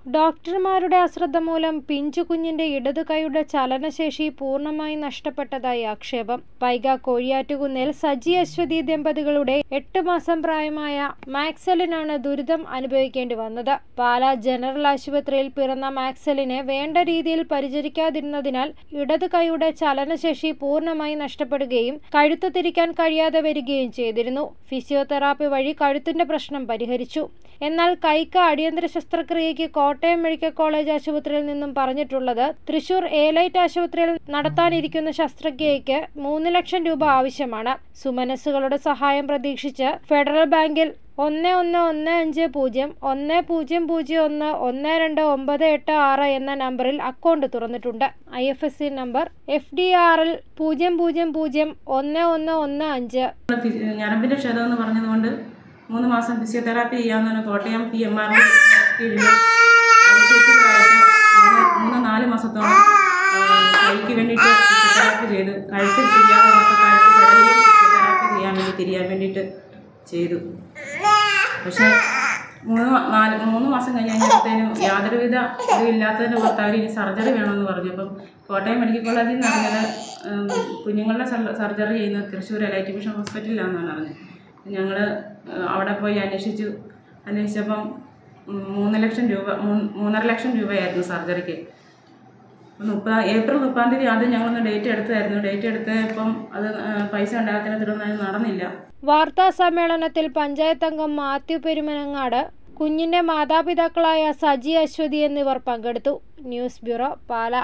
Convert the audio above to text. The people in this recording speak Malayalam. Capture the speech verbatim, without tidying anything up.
ഡോക്ടർമാരുടെ അശ്രദ്ധ മൂലം പിഞ്ചു കുഞ്ഞിന്റെ ഇടതു കൈയുടെ ചലനശേഷി പൂർണ്ണമായി നഷ്ടപ്പെട്ടതായി ആക്ഷേപം. വൈഗ കോഴിയാറ്റുകുന്നിൽ സജി അശ്വതി ദമ്പതികളുടെ എട്ട് മാസം പ്രായമായ മാക്സലിനാണ് ദുരിതം അനുഭവിക്കേണ്ടി വന്നത്. പാലാ ജനറൽ ആശുപത്രിയിൽ പിറന്ന മാക്സലിനെ വേണ്ട രീതിയിൽ പരിചരിക്കാതിരുന്നതിനാൽ ഇടതു കൈയുടെ ചലനശേഷി പൂർണ്ണമായി നഷ്ടപ്പെടുകയും കഴുത്ത് തിരിക്കാൻ കഴിയാതെ വരികയും ചെയ്തിരുന്നു. ഫിസിയോതെറാപ്പി വഴി കഴുത്തിന്റെ പ്രശ്നം പരിഹരിച്ചു. എന്നാൽ കൈക്ക് അടിയന്തര ശസ്ത്രക്രിയയ്ക്ക് കോട്ടയം മെഡിക്കൽ കോളേജ് ആശുപത്രിയിൽ നിന്നും പറഞ്ഞിട്ടുള്ളത് തൃശൂർ എലൈറ്റ് ആശുപത്രിയിൽ നടത്താനിരിക്കുന്ന ശസ്ത്രക്രിയയ്ക്ക് മൂന്ന് ലക്ഷം രൂപ ആവശ്യമാണ്. സുമനസ്സുകളുടെ സഹായം പ്രതീക്ഷിച്ച് ഫെഡറൽ ബാങ്കിൽ ഒന്ന് ഒന്ന് ഒന്ന് അഞ്ച് പൂജ്യം ഒന്ന് പൂജ്യം പൂജ്യം ഒന്ന് ഒന്ന് രണ്ട് ഒമ്പത് എട്ട് ആറ് എന്ന നമ്പറിൽ അക്കൗണ്ട് തുറന്നിട്ടുണ്ട്. I F S C number F D ആറിൽ പൂജ്യം പൂജ്യം പൂജ്യം ഒന്ന് ഒന്ന് ഒന്ന് അഞ്ച്. ഞരമ്പിന്റെ ക്ഷതം എന്ന് പറഞ്ഞതുകൊണ്ട് മൂന്ന് മാസം ഫിസിയോതെറാപ്പി ചെയ്യാമെന്നാണ് കോട്ടയം പി എം ആർ കീഴിൽ മൂന്ന് നാല് മാസത്തോളം കൈക്ക് വേണ്ടിയിട്ട് ഫിസിയോതെറാപ്പി ചെയ്ത് കഴുത്തിൽ തിരിയാതെ നമുക്ക് കഴുത്ത് കടലിൽ ഫിസിയോതെറാപ്പി ചെയ്യാൻ വേണ്ടി തിരിയാൻ വേണ്ടിയിട്ട് ചെയ്തു. പക്ഷേ മൂന്ന് നാല് മൂന്ന് മാസം കഴിഞ്ഞ് കഴിഞ്ഞപ്പോഴത്തേനും യാതൊരുവിധ ഇതും ഇല്ലാത്തതിൻ്റെ പുറത്ത് അവർ ഇനി സർജറി വേണമെന്ന് പറഞ്ഞു. അപ്പം കോട്ടയം മെഡിക്കൽ കോളേജിൽ നിന്ന് പറഞ്ഞത് കുഞ്ഞുങ്ങളുടെ സർജറി ചെയ്യുന്നത് തൃശ്ശൂർ എലൈറ്റ് മിഷൻ ഹോസ്പിറ്റലിലാണെന്നാണ് അറിഞ്ഞത്. ഞങ്ങൾ അവിടെ പോയി അന്വേഷിച്ചു. അന്വേഷിച്ചപ്പം മൂന്ന് ലക്ഷം രൂപ മൂന്നര ലക്ഷം രൂപയായിരുന്നു സർജറിക്ക്. മുപ്പത് ഏപ്രിൽ മുപ്പതാം തീയതി ആദ്യം ഞങ്ങളൊന്ന് ഡേറ്റ് എടുത്തായിരുന്നു. ഡേറ്റ് എടുത്തപ്പം അത് പൈസ ഉണ്ടാകാത്തതിനെ തുടർന്ന് അത് നടന്നില്ല. വാർത്താ സമ്മേളനത്തിൽ പഞ്ചായത്ത് അംഗം മാത്യു പെരുമനങ്ങാട്, കുഞ്ഞിന്റെ മാതാപിതാക്കളായ സജി അശ്വതി എന്നിവർ പങ്കെടുത്തു. News bureau, Pala.